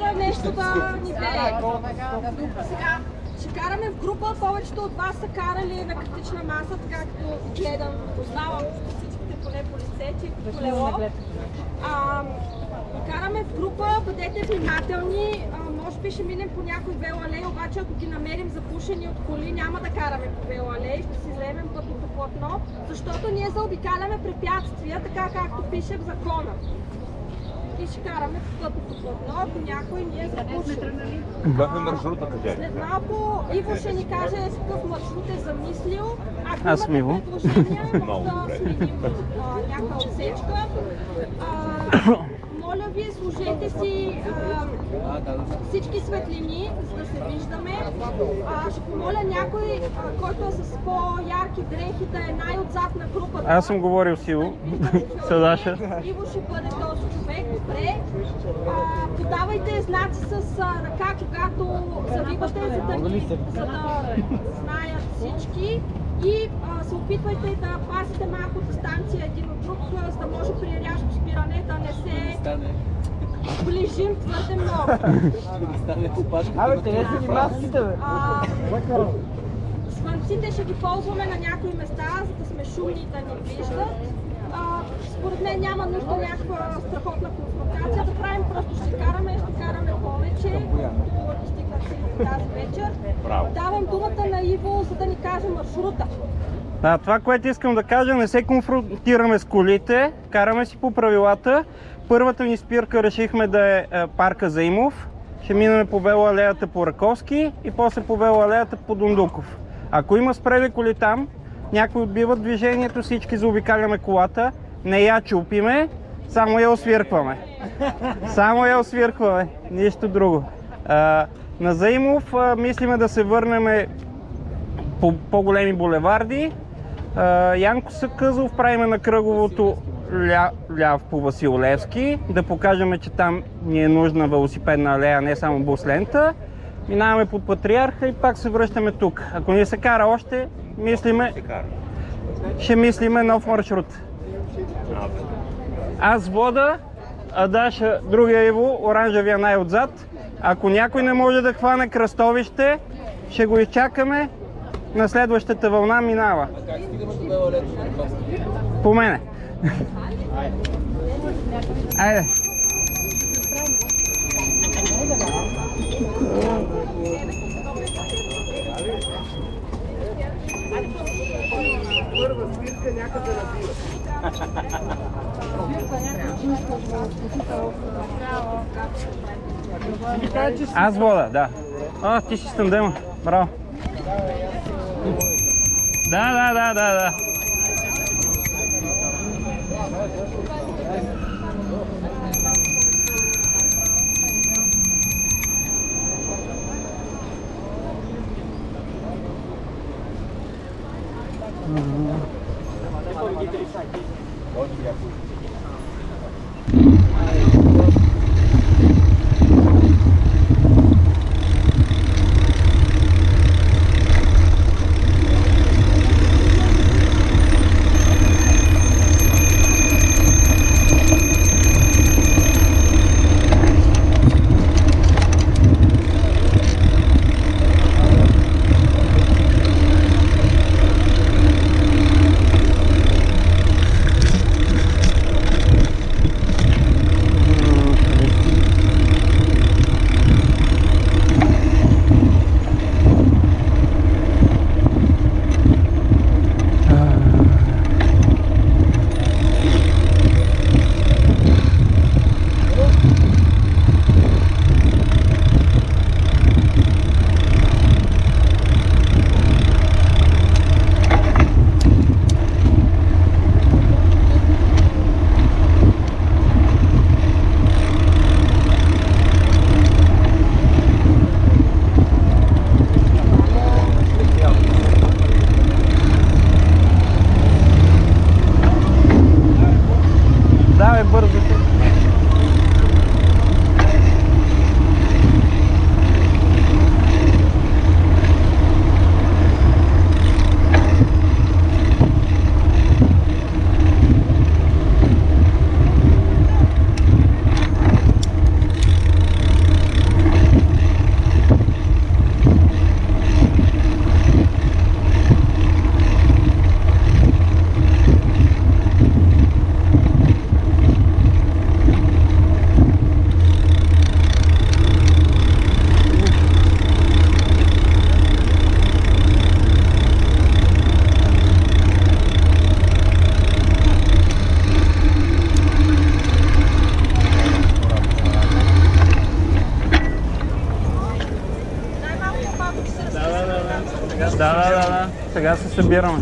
иска нещо да ни бее. Сега ще караме в група, повечето от вас са карали на критична маса, както гледам, познавам всичките поне по лице, по колело. Караме в група, бъдете внимателни, може би ще минем по някой велоалей, обаче ако ги намерим запушени от коли, няма да караме по велоалей, ще си вземем пътното платно, защото ние заобикаляме препятствия, така както пише в закона. И ще караме по пътното платно, ако някой ни е запушен. След малко Иво ще ни каже с какъв маршрут е замислил. Ако имате предложения, може да сменим някаква отсечка. Моля ви, служете си всички светлини, за да се виждаме. Ще помоля някой, който е с по-ярки дрехи, да е най-отзад на групата. Аз съм говорил с Иво. Иво ще бъде този човек. Добре. Подавайте знаци с ръка, когато завивате, за да знаят всички. И се опитвайте да пазите малко дистанция един от друг, за да може при рязко спиране да не се ближим твърде много. Абе, къде са ги маските, бе? Звънците ще ги ползваме на някои места, за да сме шумни да ни виждат. Според мен няма нужда някаква страхотна конфронтация да правим, просто ще караме повече, докато стигнат тази вечер. Давам думата на Иво, за да ни каже маршрута. Да, това, което искам да кажа, не се конфронтираме с колите, караме си по правилата. Първата ни спирка решихме да е парка Заимов. Ще минем по велоалеята по Раковски и после по велоалеята по Дундуков. Ако има спрели коли там, някои отбиват движението, всички заобикаляме колата, не я чупиме, само я освиркваме. Само я освиркваме, нищо друго. На Заимов мислиме да се върнем по по-големи булеварди. Янко Сакъзов правиме на кръговото ляв по Васил Левски, да покажем, че там ни е нужна велосипедна алея, не само бус лента. Минаваме под Патриарха и пак се връщаме тук. Ако ни се кара още, ще мислиме нов маршрут. Аз вода, а Даша другия Иво, оранжевия най-отзад. Ако някой не може да хване кръстовище, ще го изчакаме, на следващата вълна минава. Как стигаме до велоалеето на Раковски? По мене. Айде. Първа спирка някъде на бира. Аз вода, да. О, ти си стандема. Браво. Да. Да. Сега се събираме.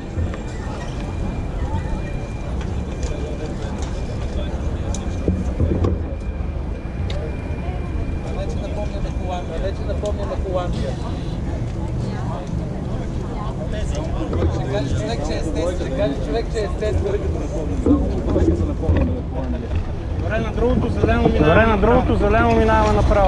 Вече напомняме Холандия. Ще каже човек, че е естествено. Добре, на другото зелено минаваме направо.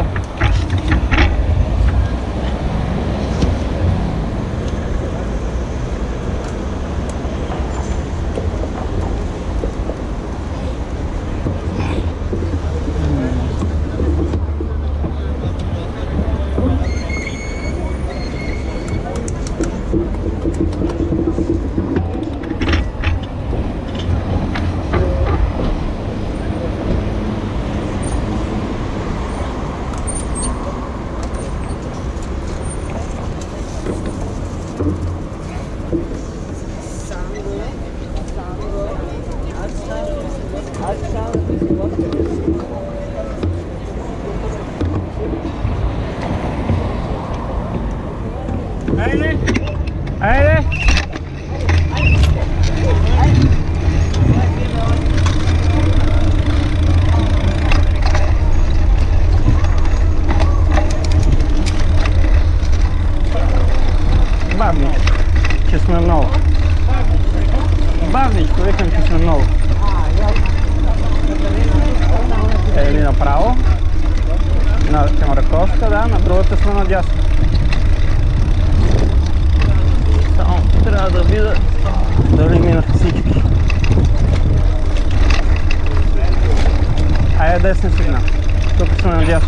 Айде! Бавничко, че сме много. Бавничко, викам, че сме много. Или направо. Към Раковска, да, на другата сме надясно. Само трябва да видя дали минах всички. Айде десен сигнал. Тук сме надясно.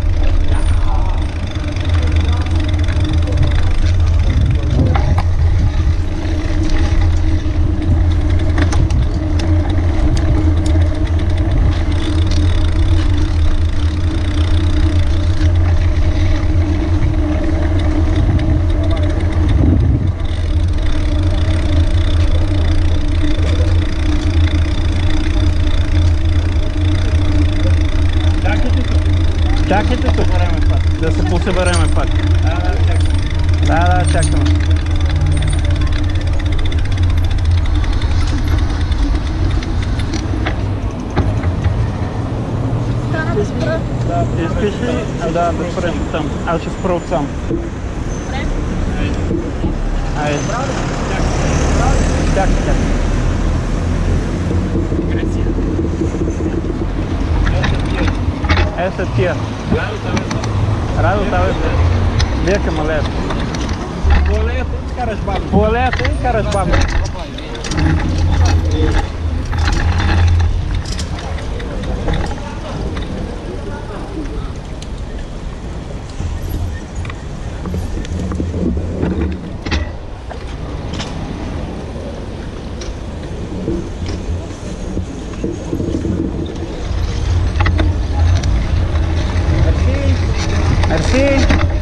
Чакайте тук, да се посъбереме пак. Да, чакаме. Стана да спра. Искаш ли? Да спрем там. Аз ще спра отсам. Айде. Чакай. Essa tia. Rado tava. Vê que maleta. Boleta e caras babas. Merci.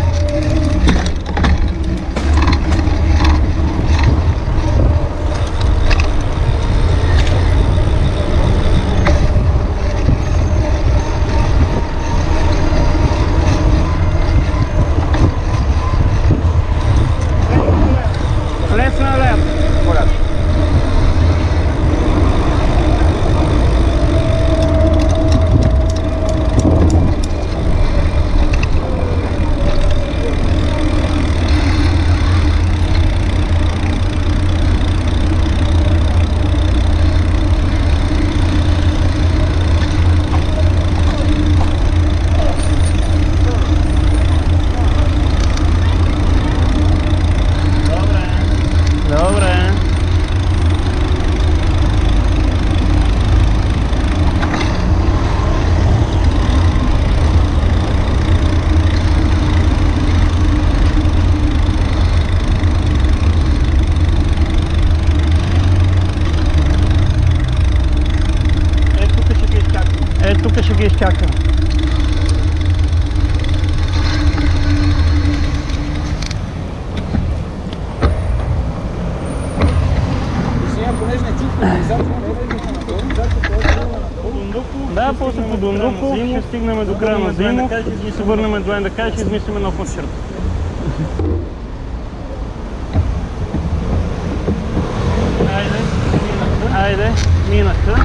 Лесно лев. Добре. Тук ще ги изчакам. Да, после по Дундуко ще стигнем до края на Зимов и се върнем до НДК и ще измислим нов маршрут. Айде, минаха.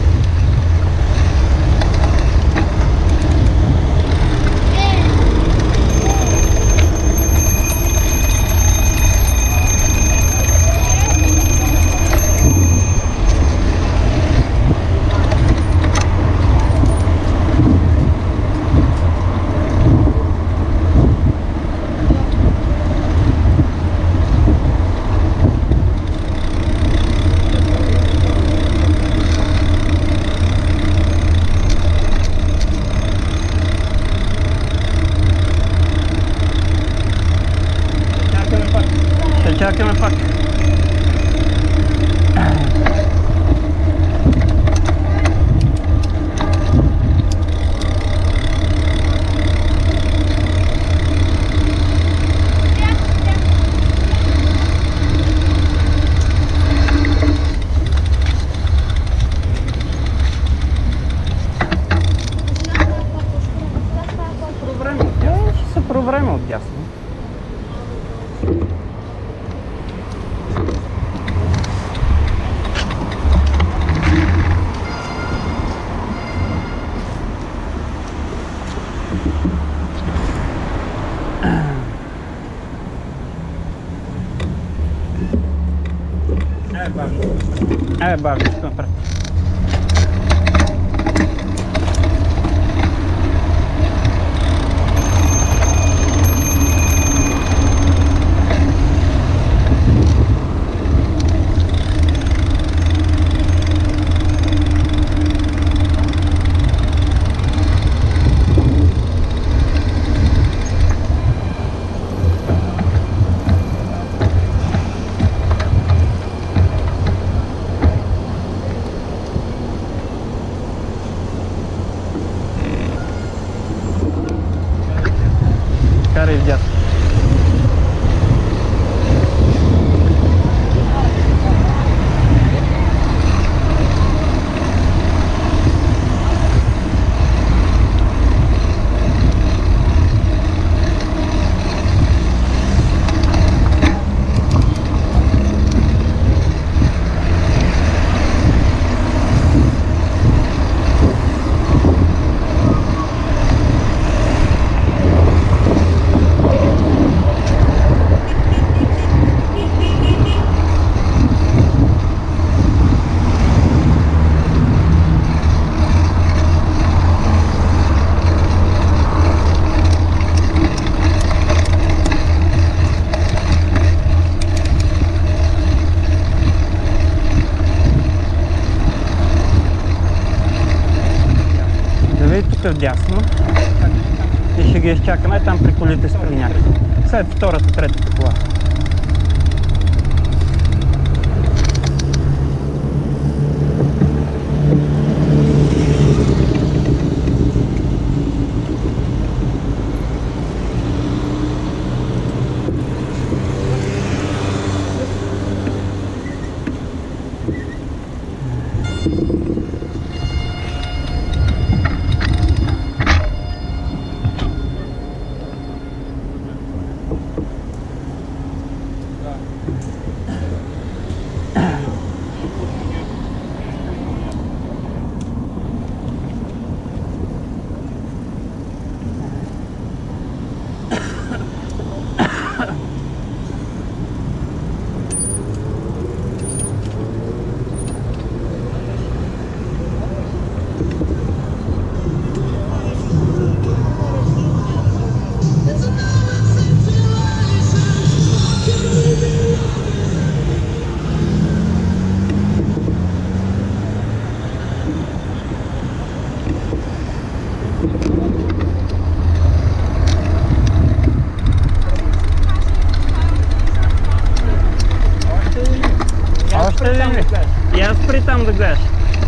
Чакаме пак. Ще се провреме от дясно. Бавно, ще напред. Карай вдясно. Тук вдясно и ще ги изчакаме там при колите с Приняк. След втората, третата кола. И аз спри там да гледаш.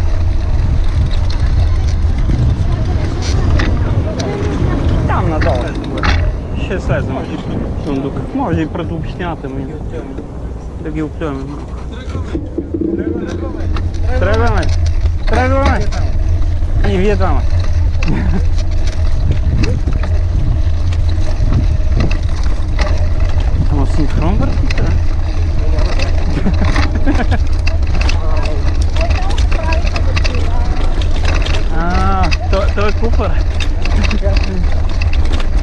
Там надолу. Ще слезем в сундука. Може и пред общината ми. Да ги оплюваме малко. Тръгваме! Тръгваме! И вие двама. Ама синхрон върхите.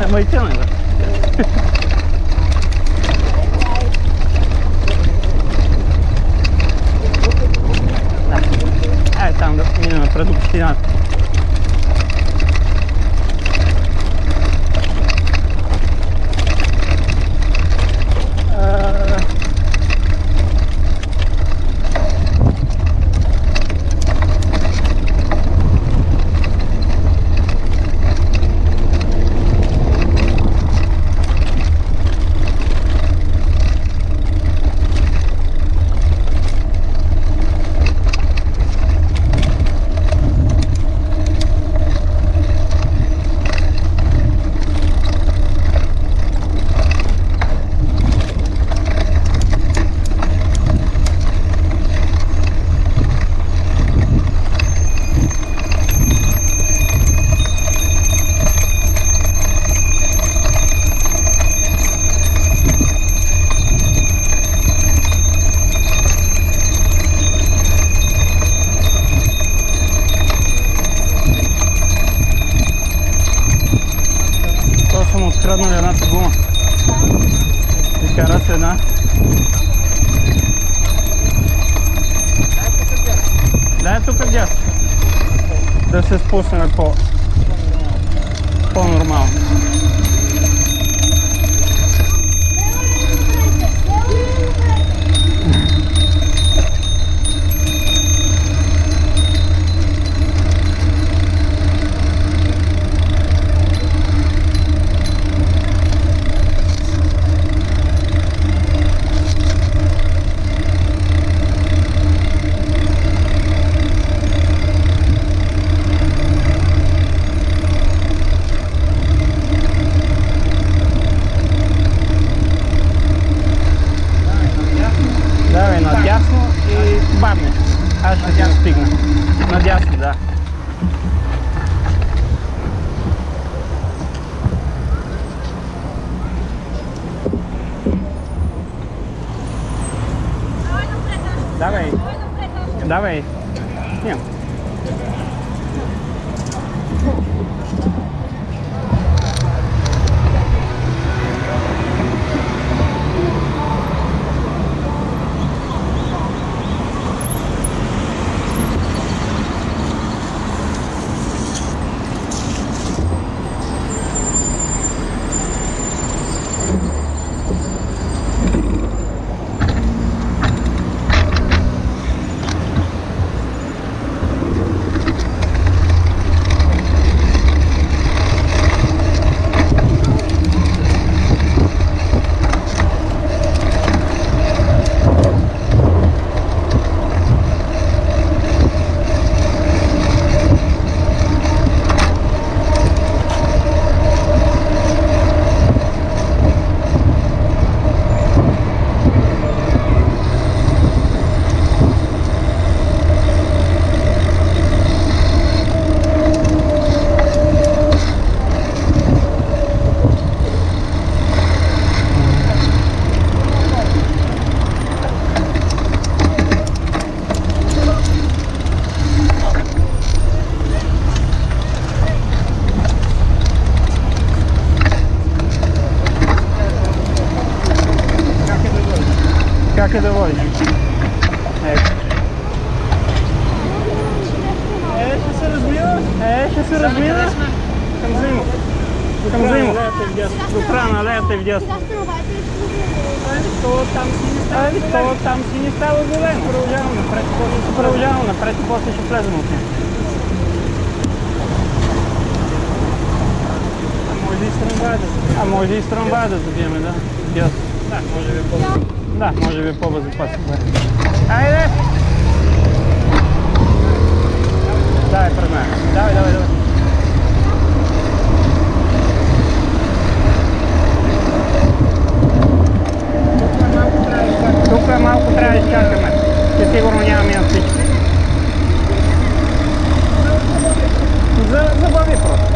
Ама и тя не, бе. Да. Там да минем пред общината. Откраднали едната гума. Изкара се една. Дай тук дясно. Да се спуснем по-нормално. Давай надясно и бавно. Аз ще тя стигна. Надясно, да. Давай. Давай. Снимам. Как е да водиш? Ще се размина. Ще се размина. Към Зимов. Към Зимов. До края на алеята и вдясно. То там си не става зелено. Продължавам напред и после ще влезем от нея. Може и с трамвая да забиеме, да. Дясно. Да, може би по-бързо. Да, може би е по-безопасно. Айде! Давай пред мен. Давай. Тук малко трябва да изчакаме. Че сигурно няма минат всички. Забави просто.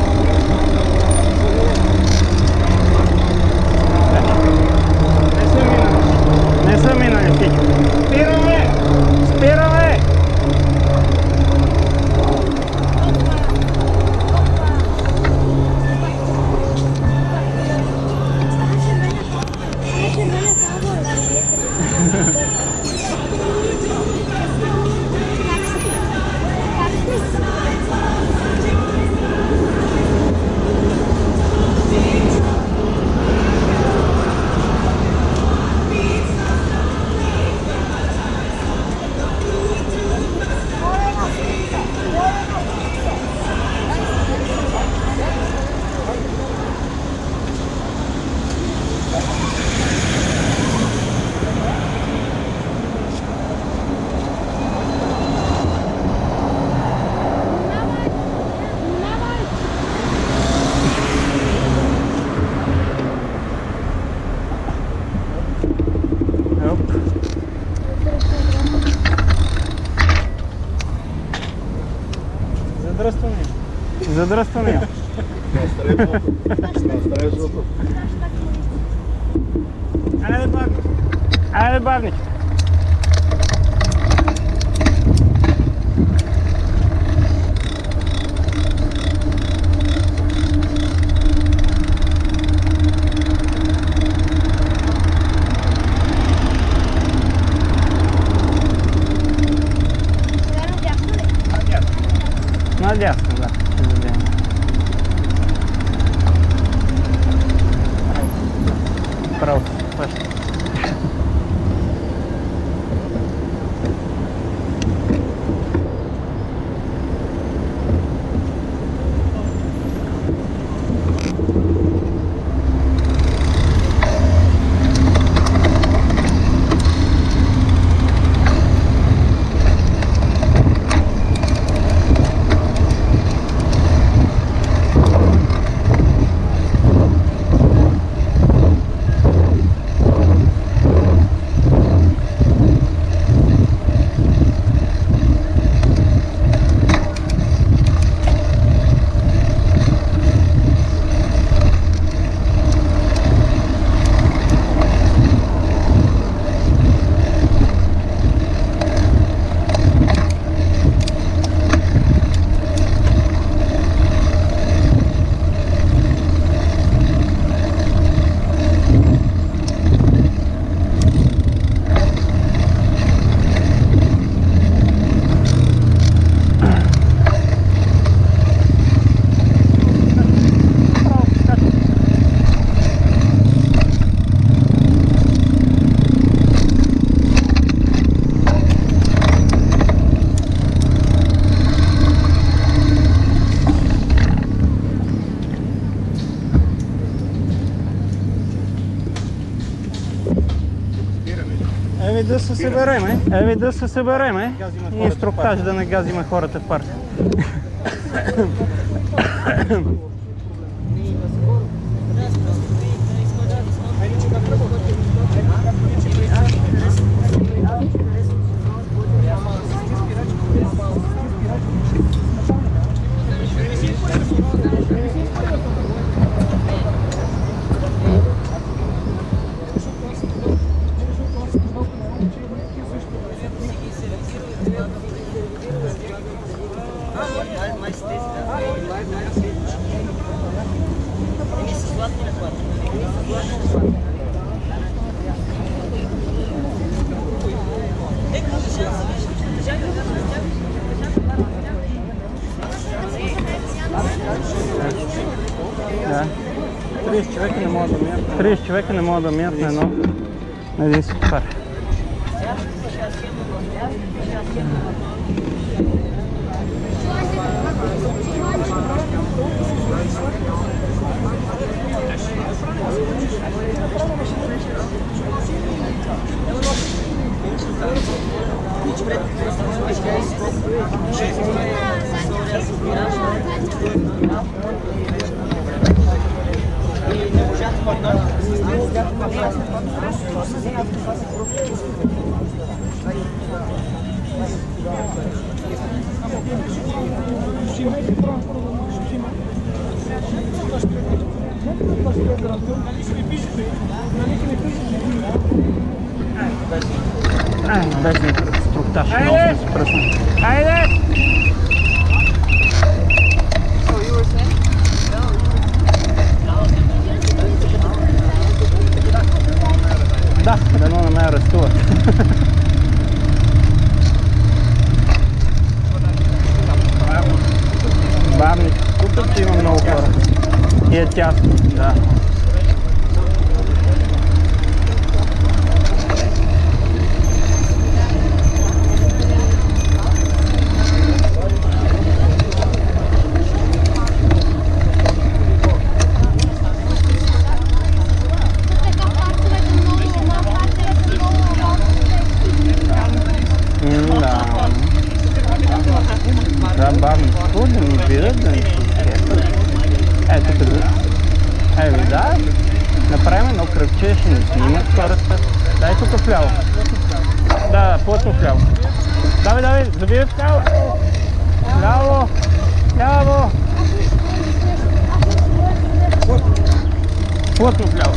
Не съм Задръстване. Задръстване. Айде, бабни. Айде, бабни. Надясно, да. Право, пъща. Да се събереме, да се събереме и инструктаж да не газиме хората в парка. Да. 30 човека не могат да минат на един светофар. Без инструктаж, много сме се пръснали. Айде! Да, дано не ме арестуват. Бабник, тук ще има много хора. И е тясно, да. Да ни видят, да ни пускат. Ето къде. Да. Направим едно кръгче, ще ни снимат хората. Дай тук вляво. Да, плътно вляво. Давай, завидай вляво. Вляво. Ляво! Плътно вляво.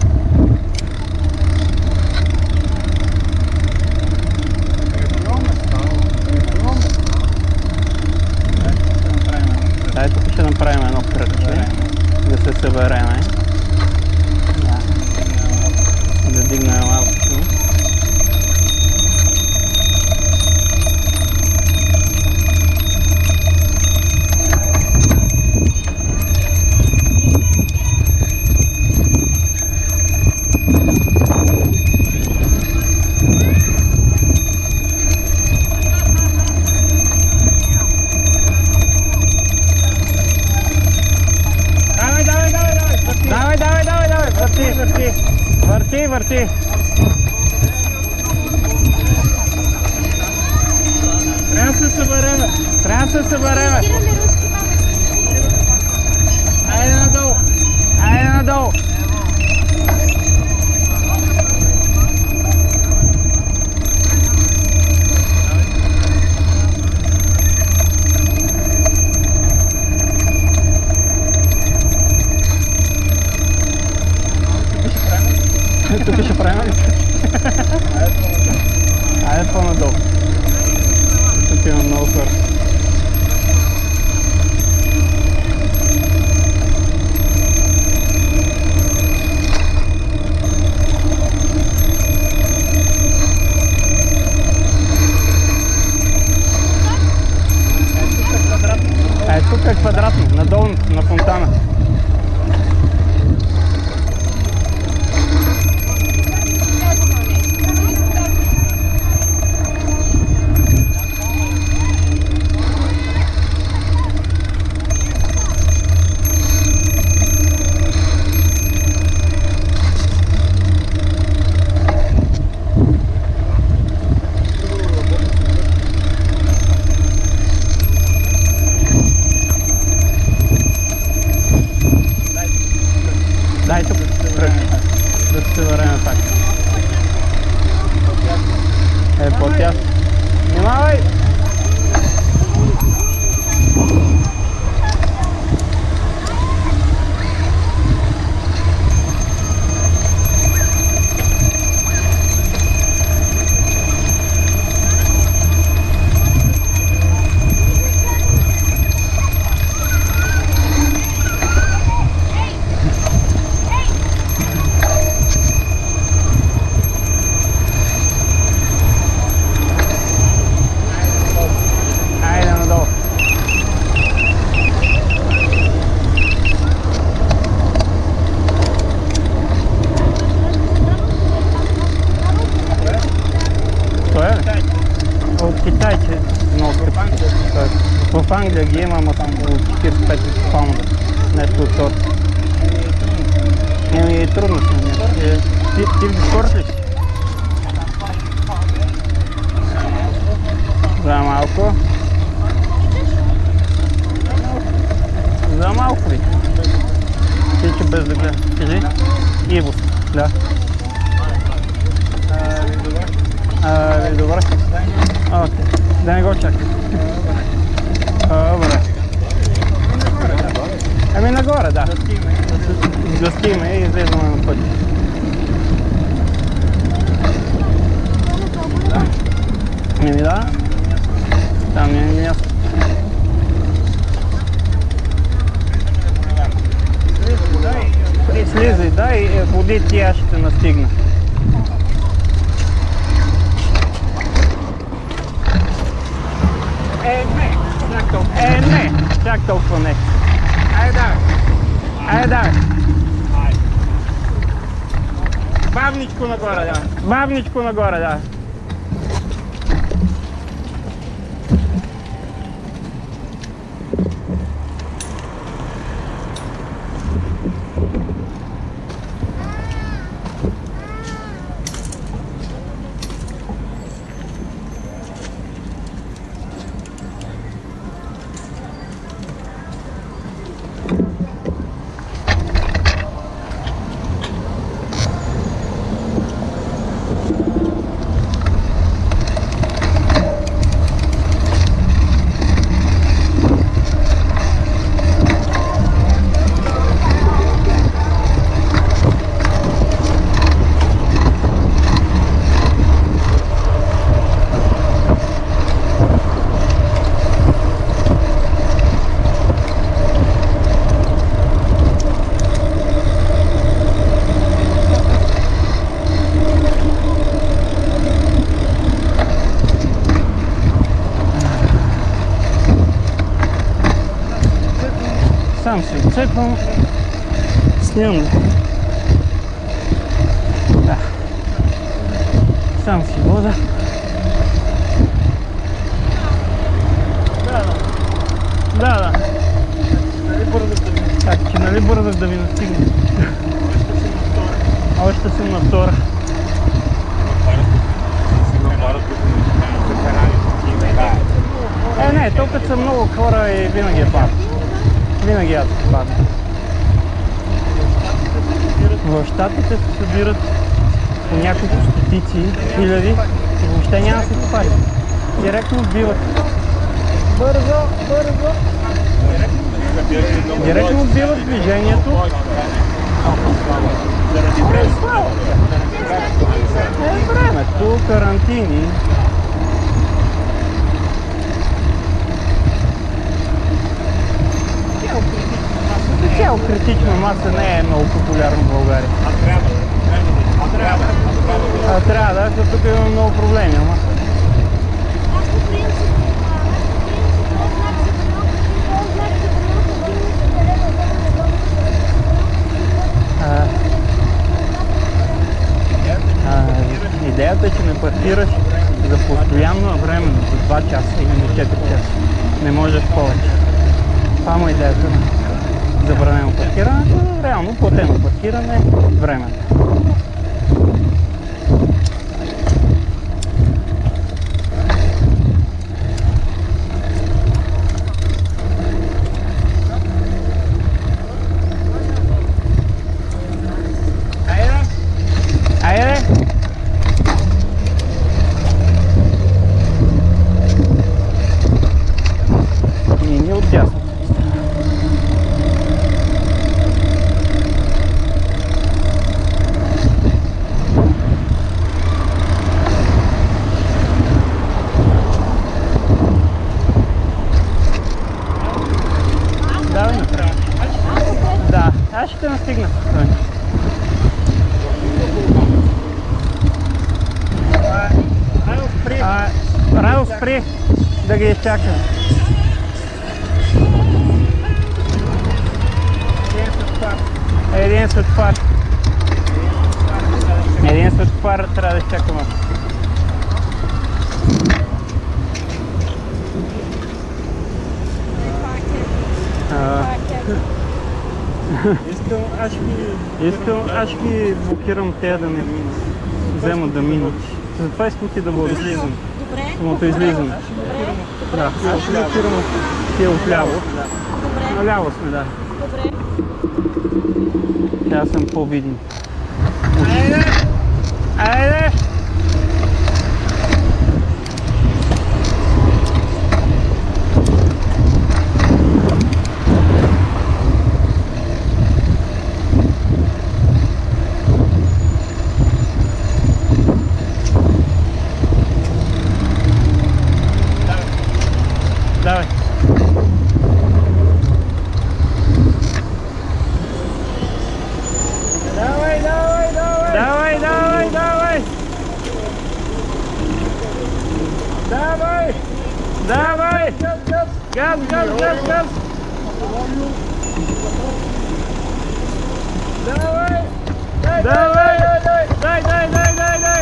Дай тук ще направим едно кръгче, да се събереме. Да дигнем малко. Върти! Трябва да се събереме! Айде надолу! Тук ще правим ли? Айде по-надолу. Тук има много хора. Тук е квадратно, надолу на фонтана. Дай тук да се върнем пак. По-тясно. Внимавай! От китайци много скъпи. В Англия ги има, ама там около 45 паунда. Нещо от сорта. Е трудно с мен. Ти в Дискорд ли си? За малко. За малко ли? Ти че без да гледам. Кажи? Иво. Да. Добре. Окей. Да не го чакай. Добре. Ами нагоре, да. Сгъстиме и излезаме на път. Ами да. Там е място. Слизай, да, и води тя ще настигна. Не, чак толкова не. Айде давай. Бавничко нагоре, да. Бавничко нагоре, да. Сам си отцепвам. Снимам. Да. Сам си вода. Да. Так, че нали бързах да ви настигне? Още съм на втора. Не, то като са много хора и винаги е падне. Винаги аз се падне. В щатите се събират по няколко стотици, хиляди и въобще няма да се попади. Директно отбиват. Бързо! Директно отбиват движението. Времето, карантини. Цяло критична маса не е много популярна в България. Трябва, да, защото тук има много проблеми, ама. Идеята е, че не паркираш за постоянно време, за 2 часа или 4 часа. Не можеш повече. Това му е идеята на забранено паркирането, реално платено паркиране време. Аз ще настигна. Райл, спри да ги изчакам. Един светофар. Един светофар трябва да изчакам. Аз ще ги блокирам те да не вземат да минат. Затова искам ти да го излизам. Самото излизам. Да, аз ще блокирам тия отляво. Наляво сме, да. Аз съм по-видим. Айде! Давай. Давай! Газ! Давай! Дай!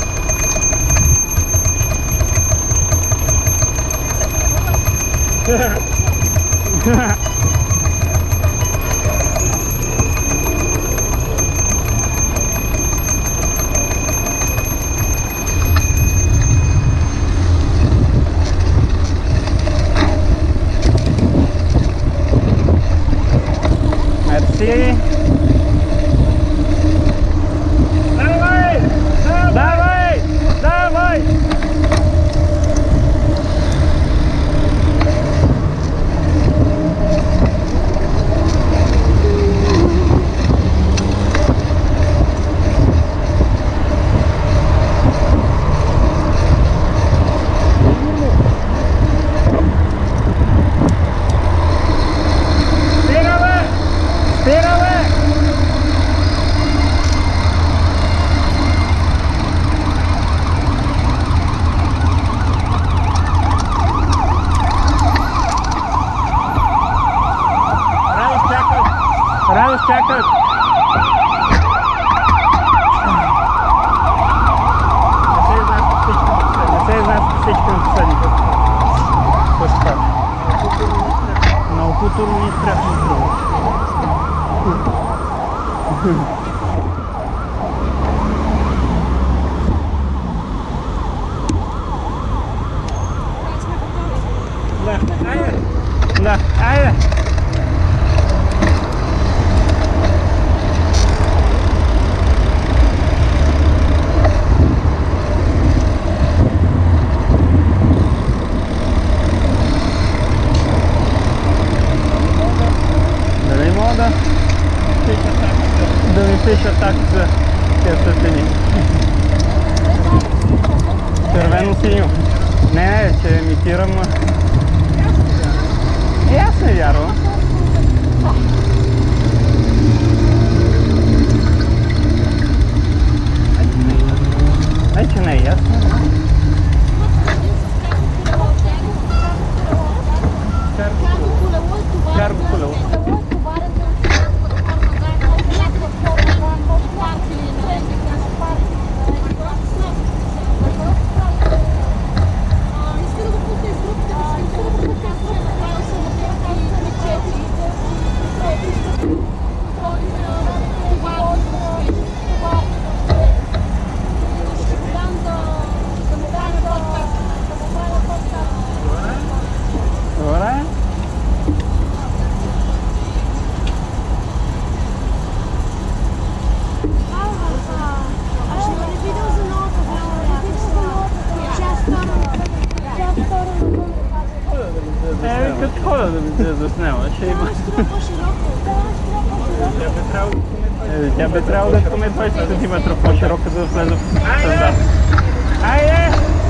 Merci. Давай! всички на последния път. Пъстар. Много културно ни трябва на друго. Да, айде! Дали мога да ми пиша такса тези светлини? Червено-синьо. Не, че имитирам. Аз не вярвам. Че не е ясно. Карго колело. Като хода да ми се заснема, ще има. Тя би трябвало да е поне 20 см по-широка, за да влезе в създата. Айде!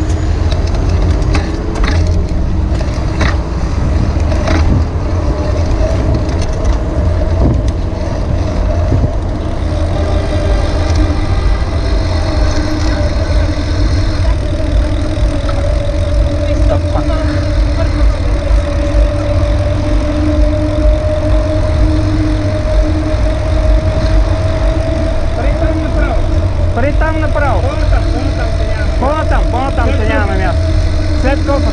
Там направо. По-натам се няма място. След кофа.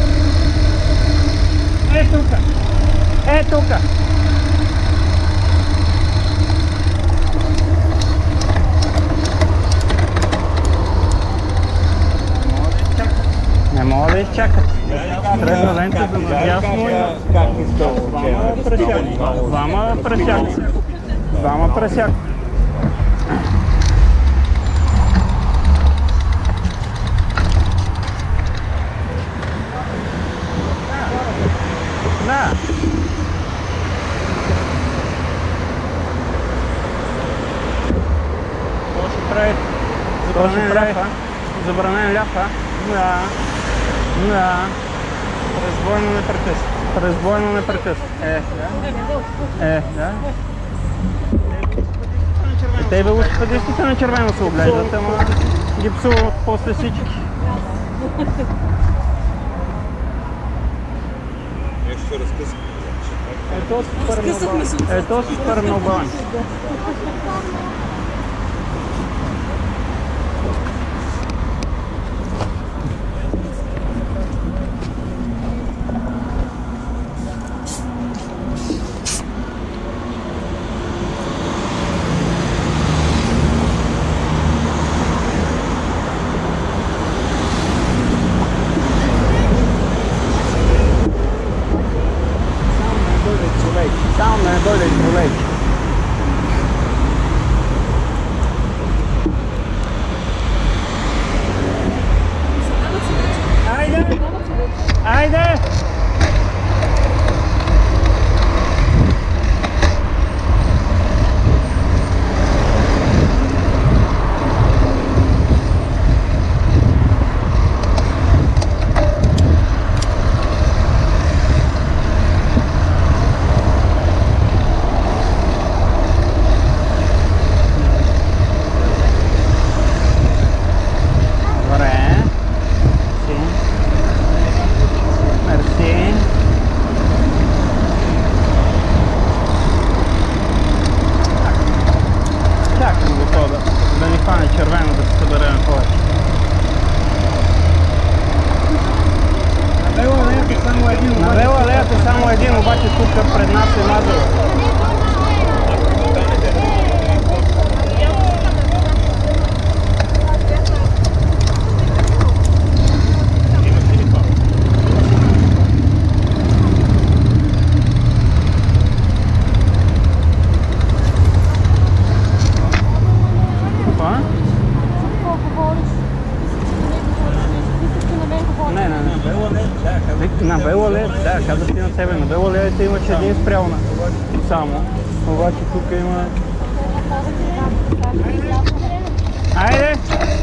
Е тука. Е тука. Не мога да изчакат. Средна лента за надясно и двама пресяк. Да. Какво ще прави? Забранен ляв, а? Да. Да. Разбойно непрекъснато. Да. Те велосипедистите на червено се оглеждат, ама ги псуват после всички. Нещо разкъсах. Ето супер много баланс. Само да не дойде и пролейки. обаче тук пред нас е мазало. На Белоле, да, казах ти на тебе, на Белоле имаше един спрял само, обаче тук има... Айде!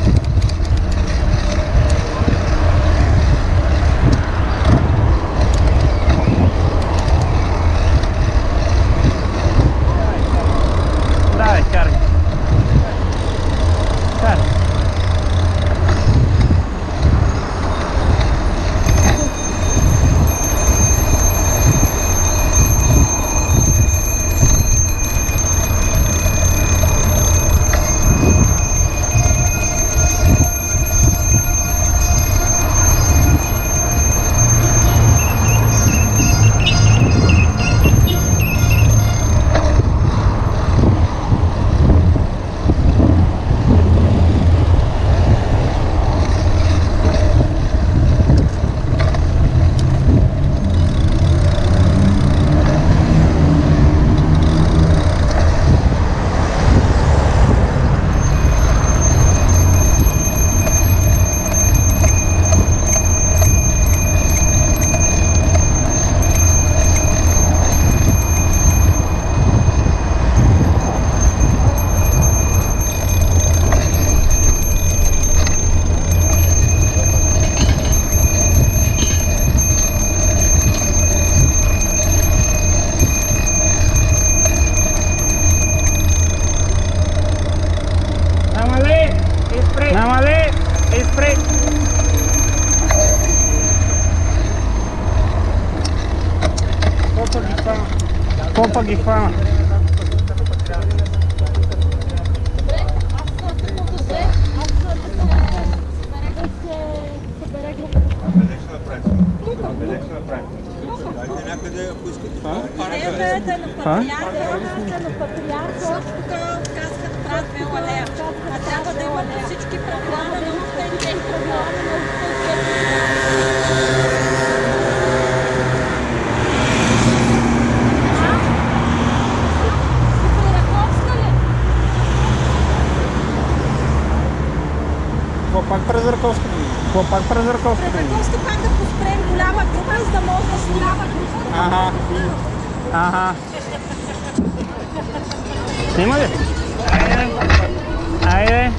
Давай, карай! Карай! Намали и спри! Попа ги хвана. Някъде, ако искате, Идеята е на патриарха, тук казват прав Белалея. А трябва да имат всички правила на науката и тези правила на науката. Какво пак през Раковска? Какво пак през Раковска? Раковска пак да поспрем голяма група, за да може да снимава група. Ага. Ага. Снима ли? Айде.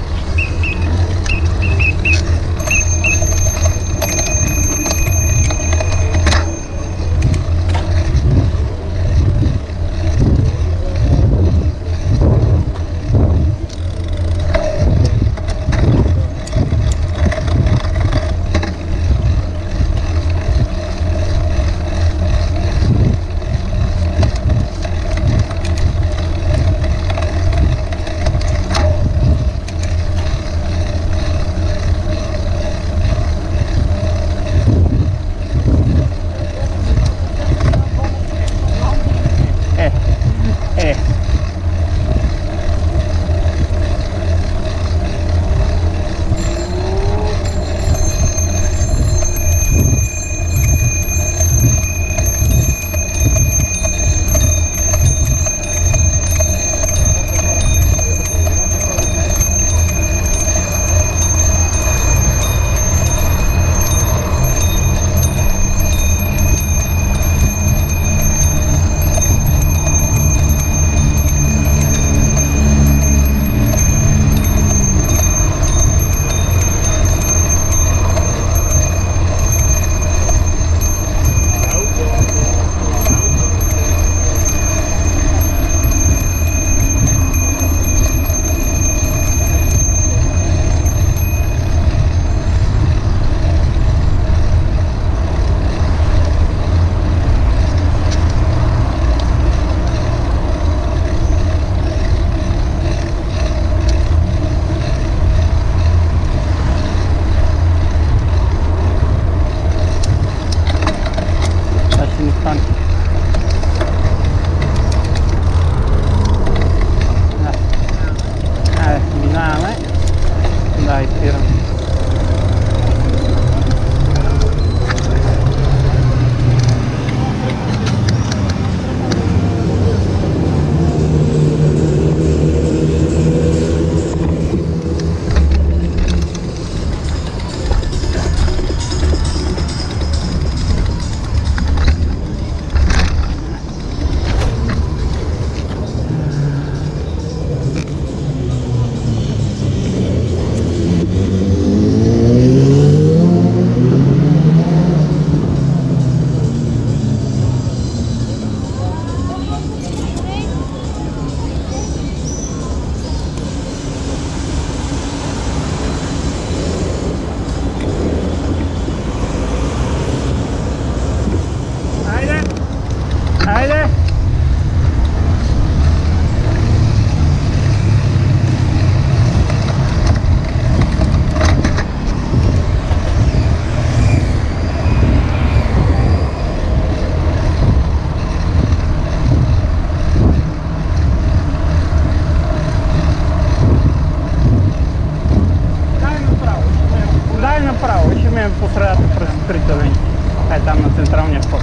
Ай там на централния вход.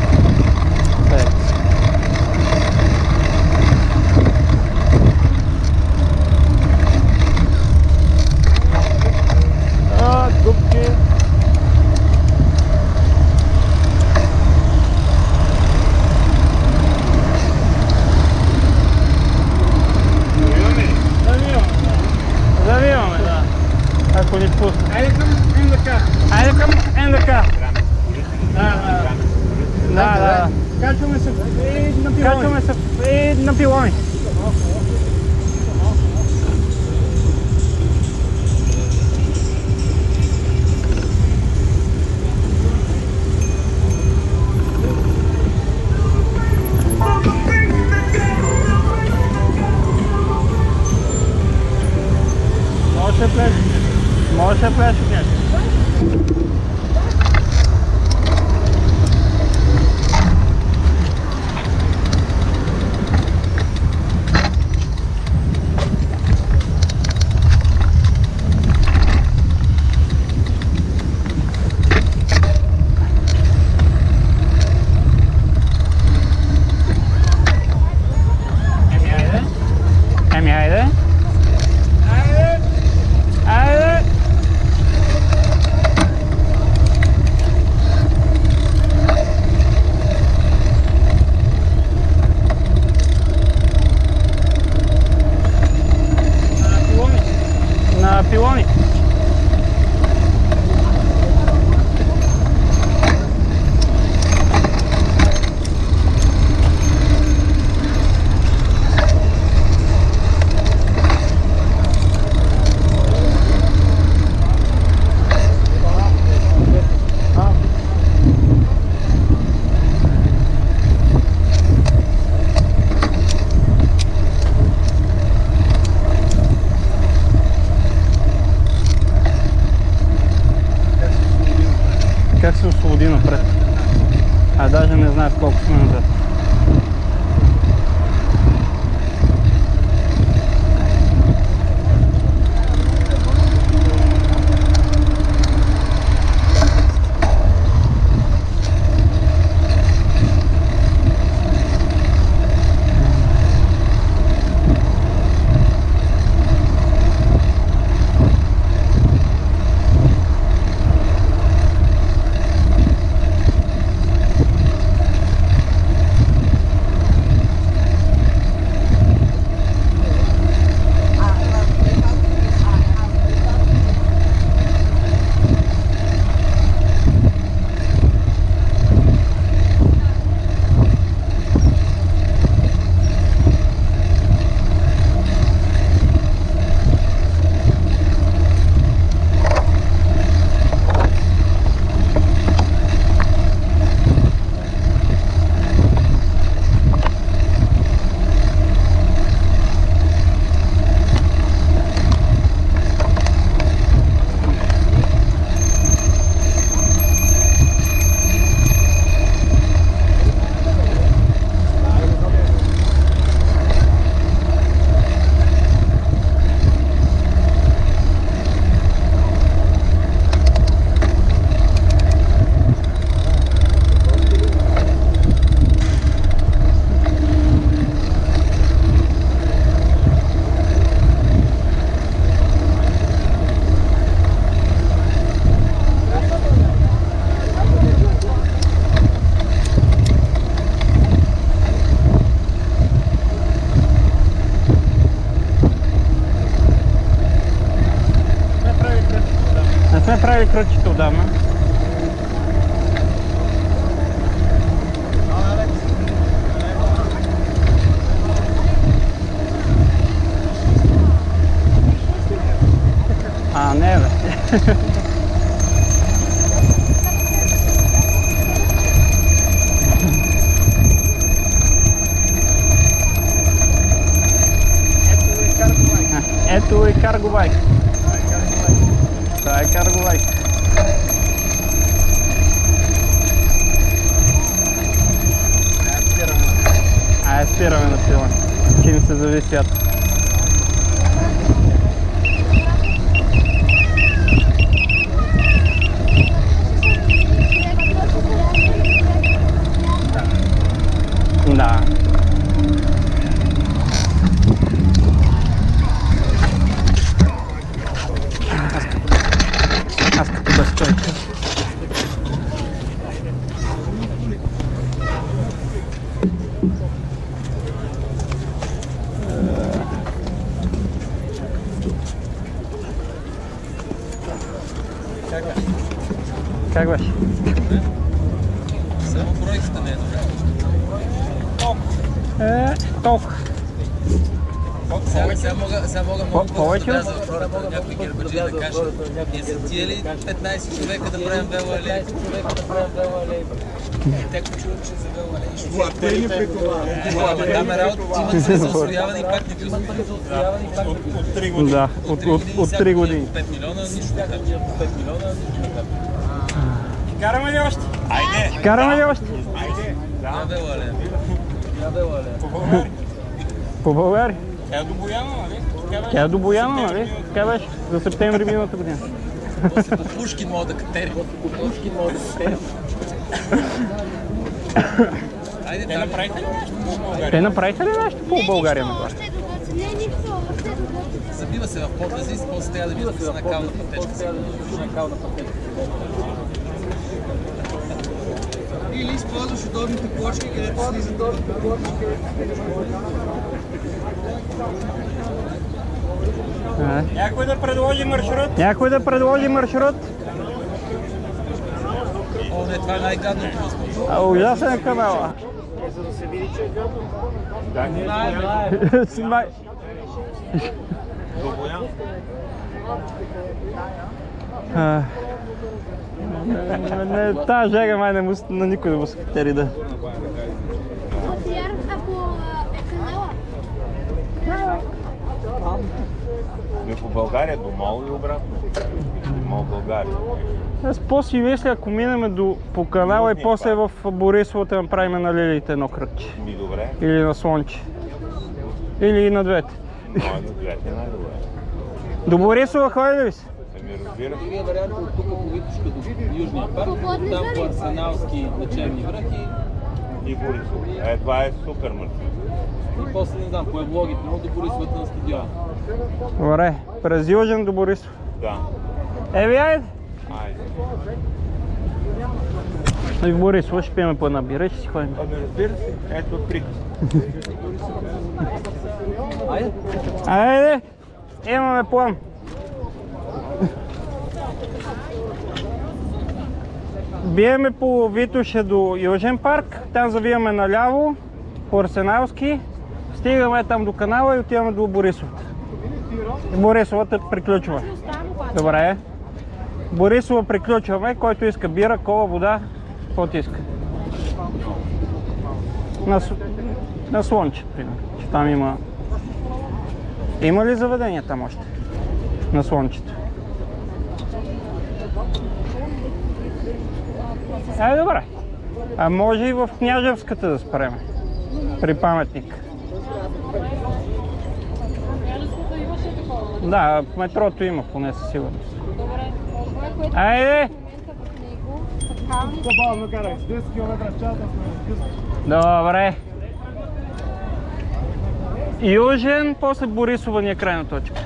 Дупки. Завиваме, да. Ако ни пусне. Айде към НДК. Айде към НДК. Да. Качваме се на пилони. Качваме се на пилони. Може да пляши някак. Еми хайде. Айде! На пилони. Как се освободи напред? А даже не знаят колко сме назад. Не сме правили кръчето отдавна. А, не бе. Ето е карго-байк. Това е карго-байк. Спираме на пила. Че им се зависят. Да. Аз като безстойка. Как беше? Само бройката не е добре. Толкова. Сега мога много Повече? да вляза в ролята на някой гербаджи да каже: ние са тия ли 15 човека да правим велоалей? Те ако чуват, че за велоалей. Платени при това. Там е работа, че имат се за освояване и пак не влизат. От 3 години. Да, от 3 години. 5 милиона, нищо не харчи. 5 милиона, нищо не харчи. Караме ли още? Айде! Караме ли още? Айде! Я велоалей. Я велоалей. По България. По България? Тя е до Бояна, нали? Тя е до Бояна, нали? Така беше за септември миналата година. После по Пушкин мога да катерим. Айде, Те направиха ли нещо по България? Те направиха ли нещо по България? Забива се в подлези, после трябва да видят с една кална пътечка. Или използваш удобните плочки, където слизат удобните плочки. Някой да предложи маршрут? Някой да предложи маршрут? О, не, това е най-гадното възможно. Ужасен е канала. За да се види, че е гадно. Да, не Снимай. до Бояна. Тази жега май на никой не му се катери да. Не по България, до Мол и обратно. Мол България. Аз по-си мисля, ако минем по канала и после в Борисово да направим на Лилиите едно кръгче. Ми добре. Или на Слънче. Или и на двете. Може да двете най-добре. До Борисова ходи ли си? Ами разбира се. Другия вариант от тук по Витушка до Южния парк, там по Арсеналски на Черни връхи И Борисов. Това е супер маршрут. и после не знам, по Евлогите, но до Борисовата на стадиона. Добре, през Южен до Борисов. Да. Еви, айде! Айде. И в Борисова ще пиеме по една бира и ще си ходим. Ами разбира се. Ето приказ. Айде! Айде! Имаме план. Биеме по Витоша до Южен парк, там завиваме наляво по Арсеналски, стигаме там до канала и отиваме до Борисовата. И Борисовата приключва. Добре. Борисова приключваме, който иска бира, кола, вода, каквото иска. На Слънче, примерно, че там има... Има ли заведения там още? На Слънчето. Добре. А може и в Княжевската да спрем. При паметник. Да, в метрото има, поне със сигурност. Айде! По-бавно карай, с 10 км в час да сме късно. Добре. Южен, после Борисова ни е крайна точка.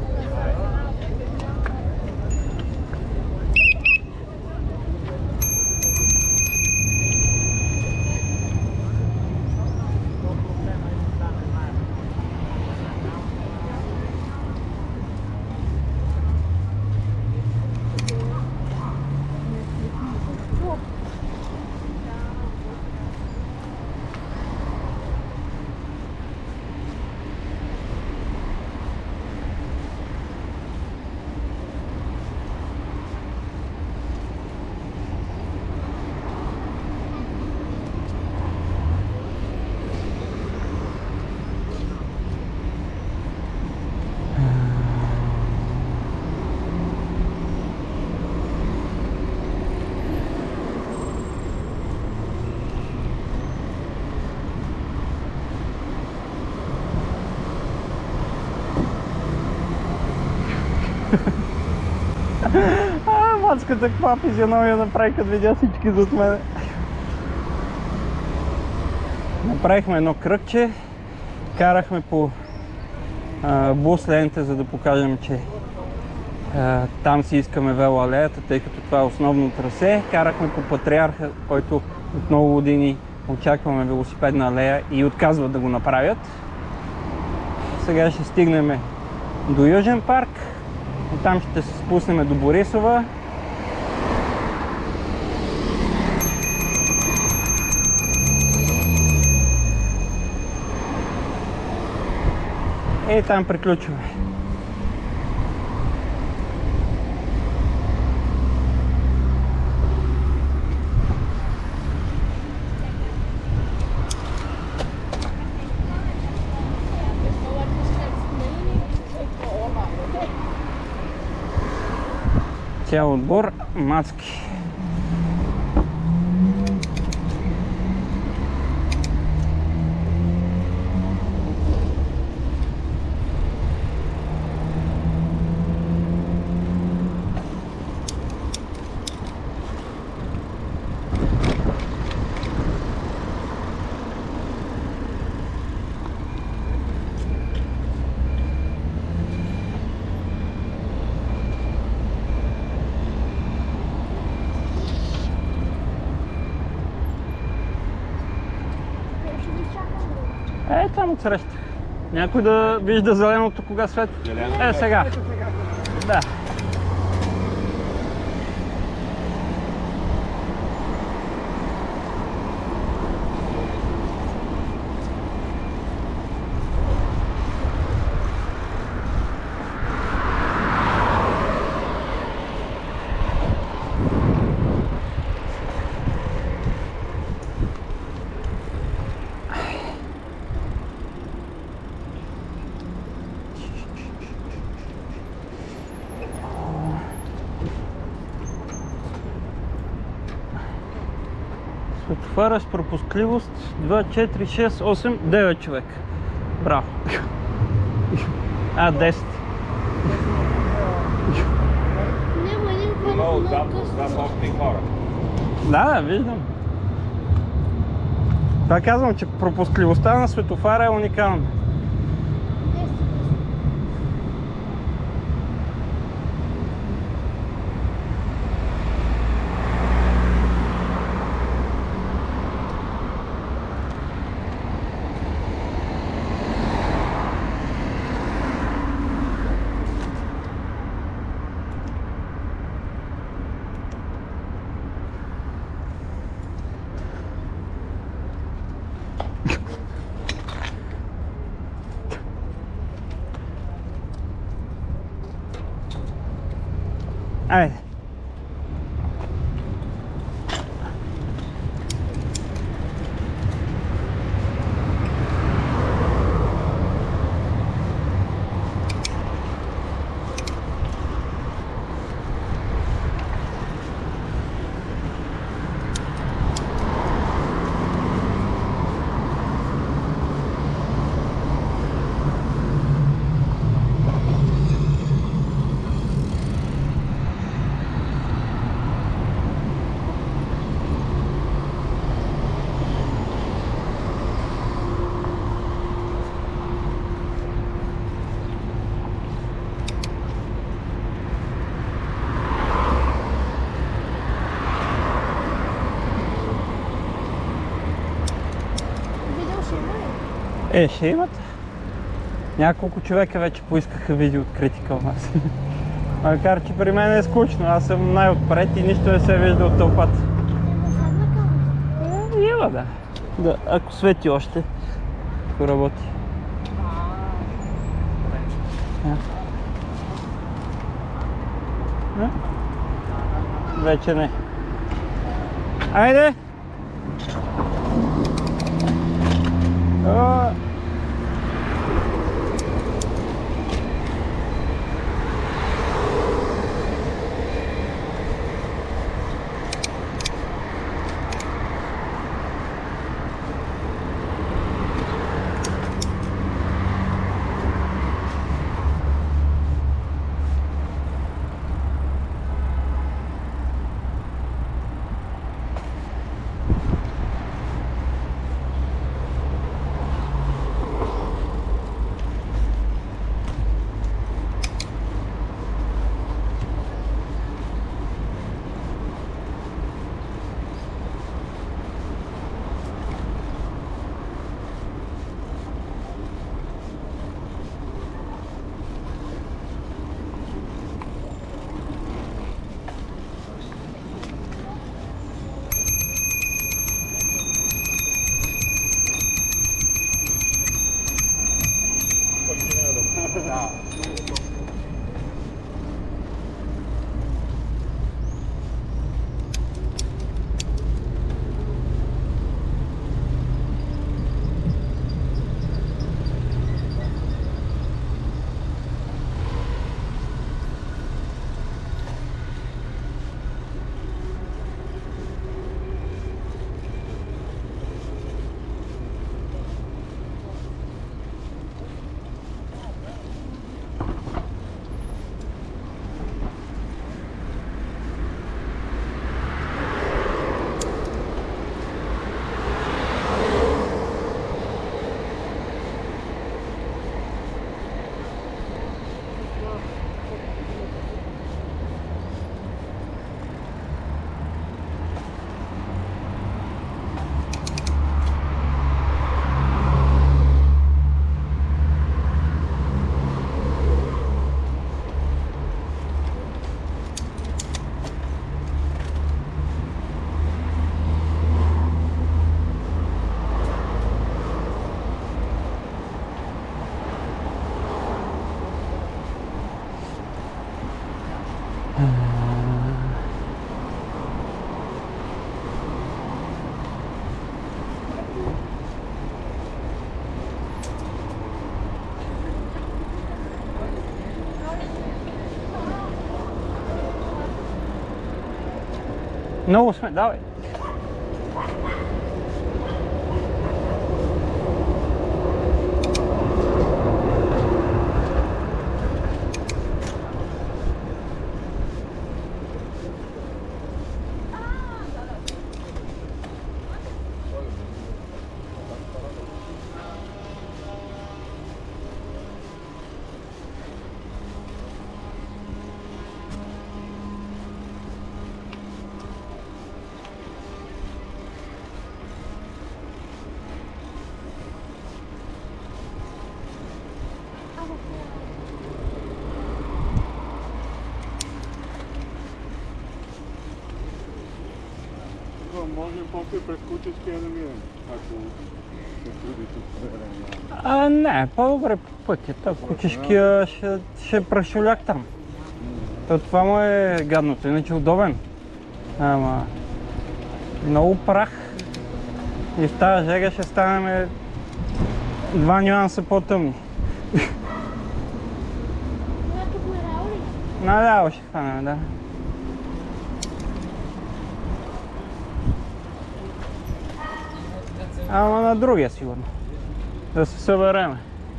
Мацката каква физиономия направи, като видя всички зад мене. Направихме едно кръгче, карахме по бус лента, за да покажем, че там си искаме велоалеята, тъй като това е основно трасе. Карахме по Патриарха, който от много години очакваме велосипедна алея и отказват да го направят. Сега ще стигнем до Южен парк, оттам ще се спуснем до Борисова. И там приключваме. Цял отбор мацки. Там отсреща. Някой да вижда зеленото кога свети? Сега. Да. Светофара с пропускливост 2, 4, 6, 8, 9 човек. Браво! 10. Има отзад още хора. Да, виждам. Това казвам, че пропускливостта на светофара е уникална. Айде. Ще имат. Няколко човека вече поискаха видео от Critical Mass. Макар че при мен е скучно, аз съм най-отпред и нищо не се вижда от тълпата. Има, да. Ако свети още, ако работи. Вече не. Айде! Много сме, давай. Може после през Кучешкия да минем, ако се трудите с време. Не, по-добре по пътя. Кучешкия ще прашоляк там. Това му е гадното, иначе удобен. Ама много прах. И в тази жега ще станем 2 нюанса по-тъмни. Наляво ще хванем, да. Ама на другия сигурно. Да се събереме.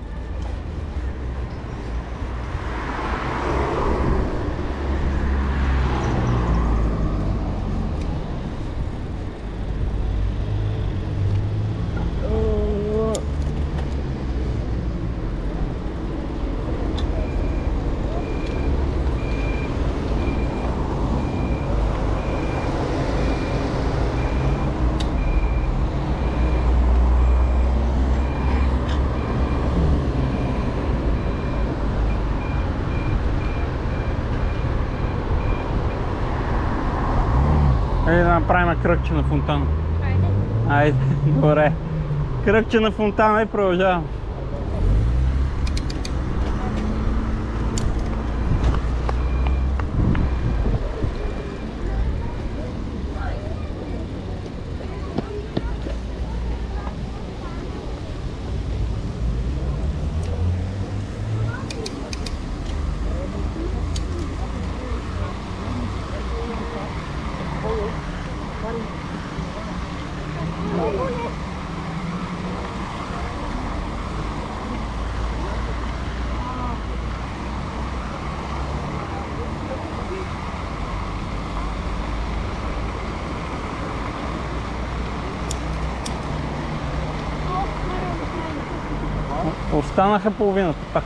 Айде да направим кръгче на фонтана. Айде, добре. Кръгче на фонтана и продължавам. Останаха половината пак.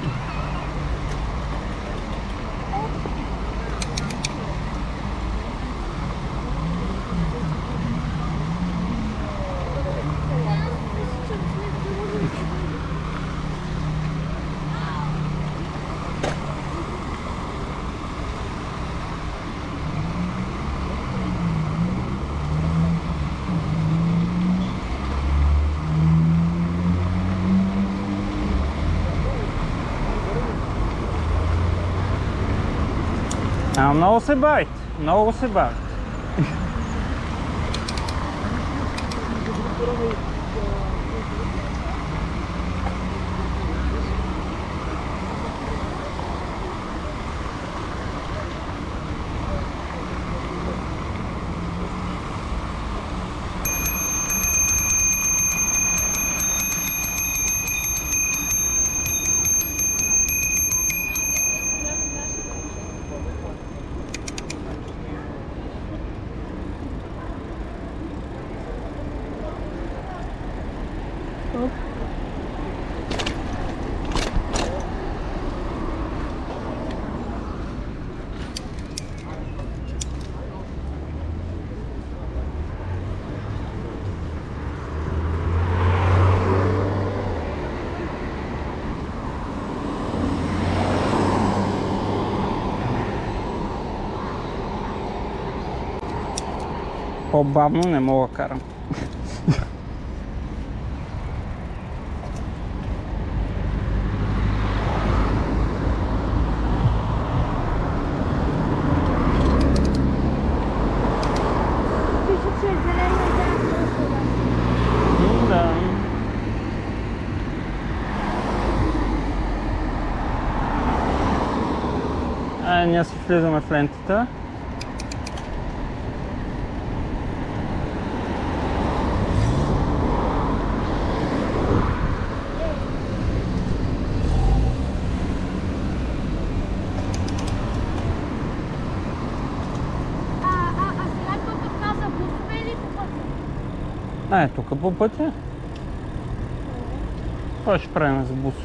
Много се бавите, много се бавите. По-бавно не мога да карам. Да. Ние си влизаме в лентата. Тук по пътя. Това ще правим за бусовете.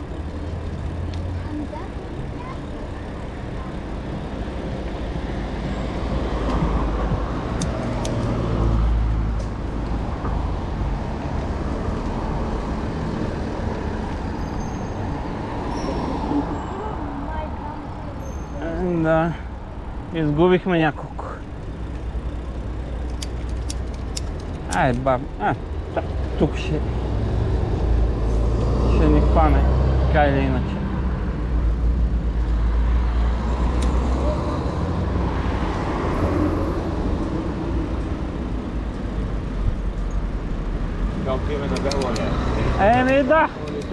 Да, изгубихме няколко. Тук ще ни хване, така или иначе. Сега отиваме на Бела Алея. Да.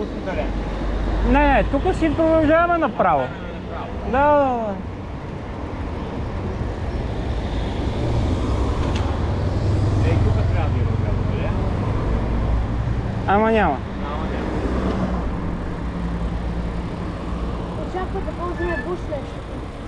Не, тук си продължаваме направо. Да. Тук трябва да има Бела Алея. Ама няма. Очаква да ползваме буш нещо.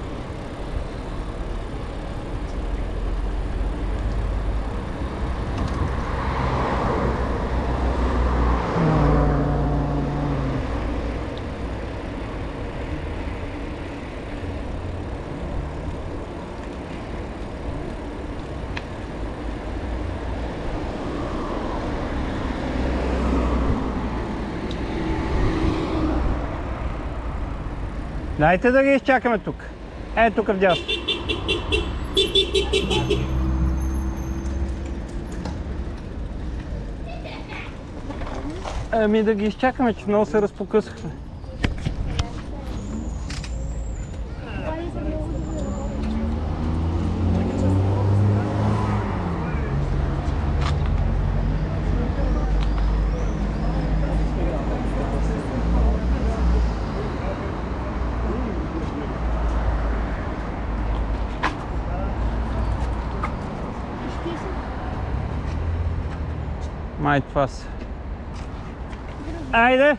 Дайте да ги изчакаме тук. Тук вдясно. Да ги изчакаме, че много се разпокъсахме. Май това са. Айде!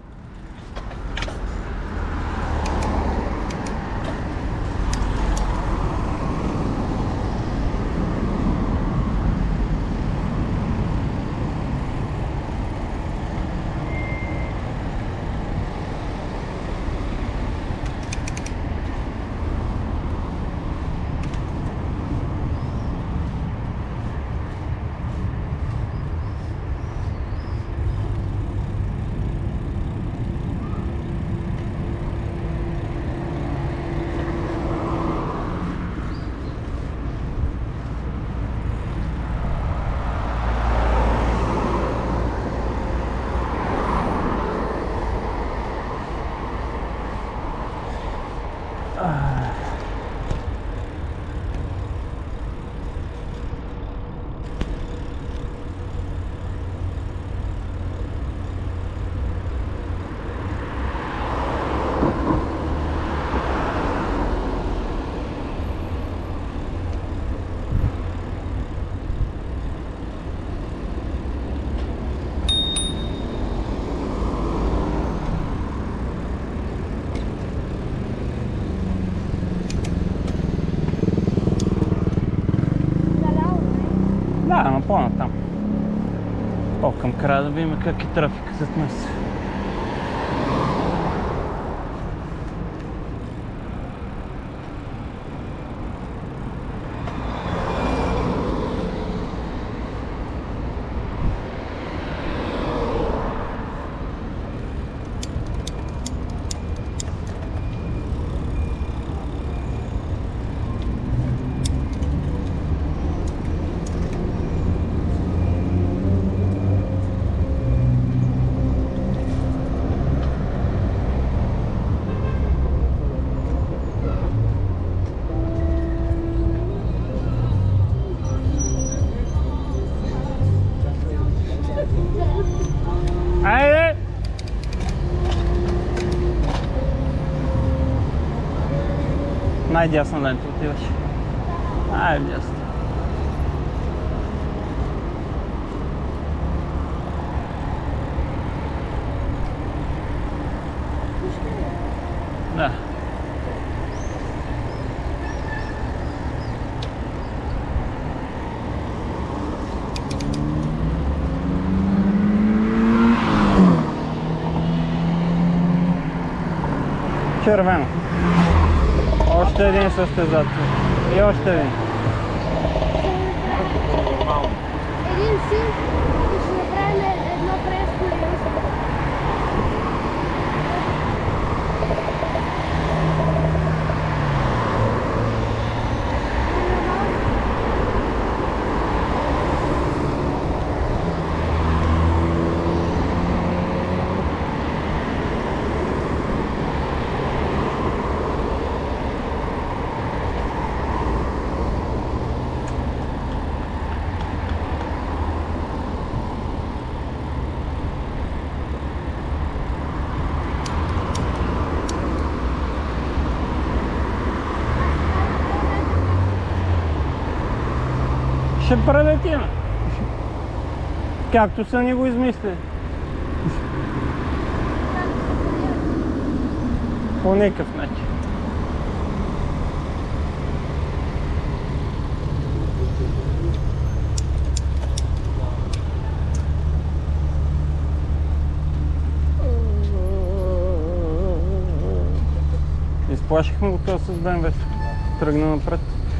Ама по-натам. По-към края да видим как е трафика зад нас. Айде! Най-дясна лента отиваш. Най-дясна. Да. Червено. Още един състезател. И още един. Един син и ще направим едно преско и Ще прелетим. Както са ни го измислили. По никакъв начин. Изплашихме го това с БМВ. Тръгна напред.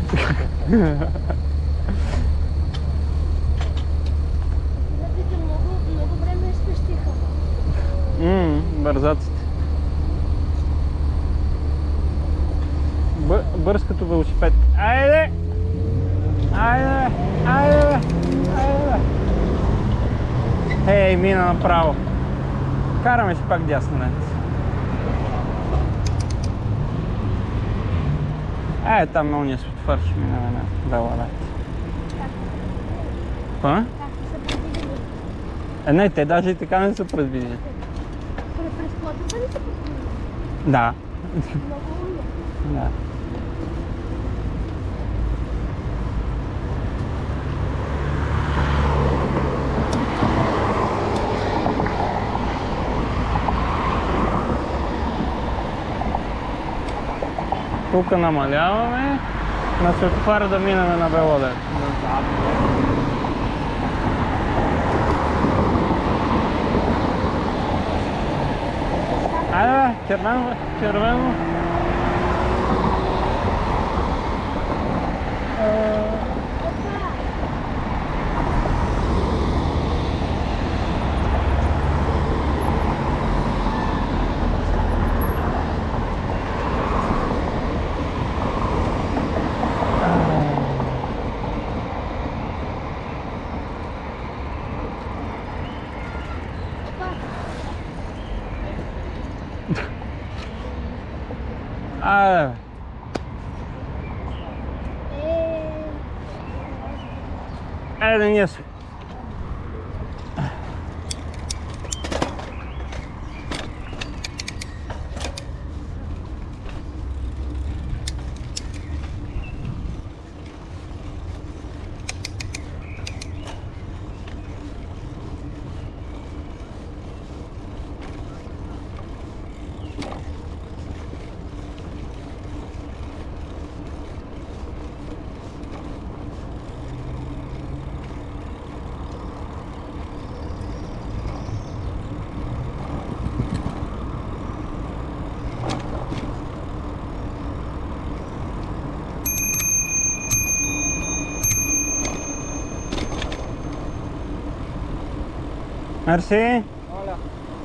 много време спестиха. Бързаците. Бърз като велосипед. Айде! Айде! Айде! Айде! Ей, мина направо. Караме си пак дясно днес. Там много ни е светофар, ще минаме на велолет. Какво? Както са предвидели. Не, те даже и така не са предвидели. През плотата ли са предвидели? Да. Много умно. Да. Тук намаляваме, на светофара да минаме на велолет. Айде, червено, червено. Айде. Айде, ние сме. Merci. Hola.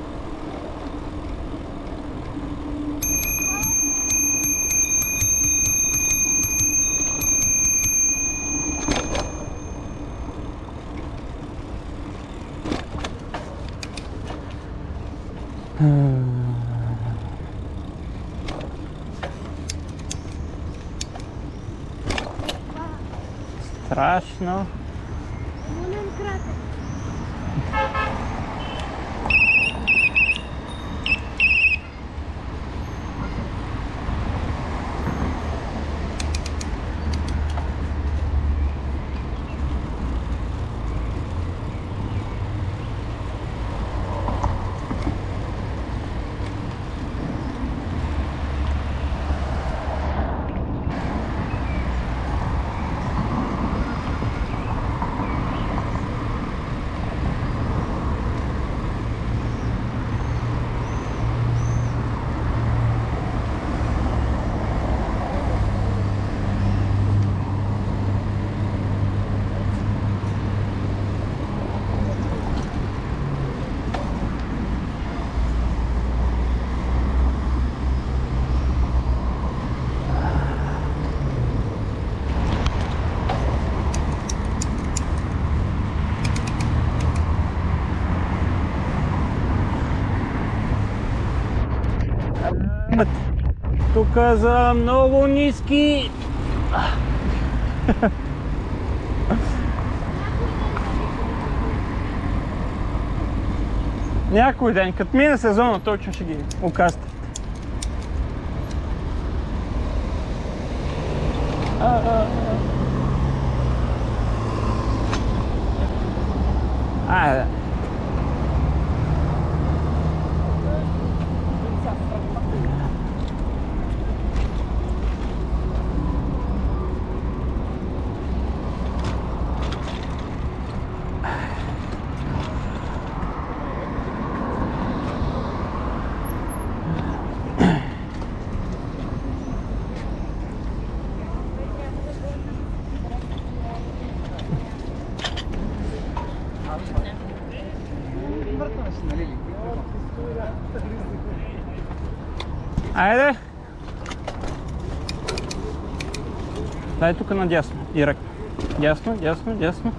Страшно. Лунен кратер. тук за много ниски. Някой ден, като мине сезона, точно ще ги окастат. Айде. Айде! Дай тук надясно, Ирак. Дясно, дясно, дясно.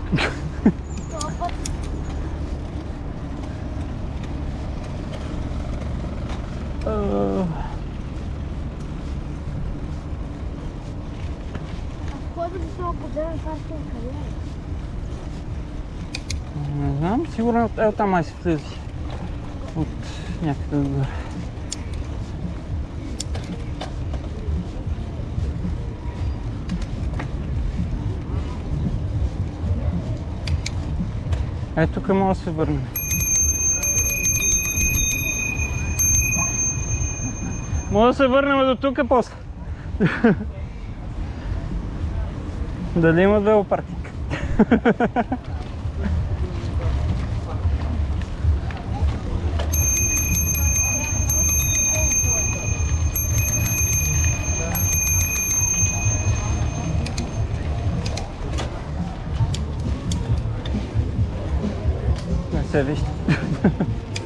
Кой да се определен паркинг къде е? Не знам, сигурно там май се влезе. От някъде отгоре. Ето тук може да се върнем. Може да се върнем до тук после. Дали има велопаркинг? Не се вижда.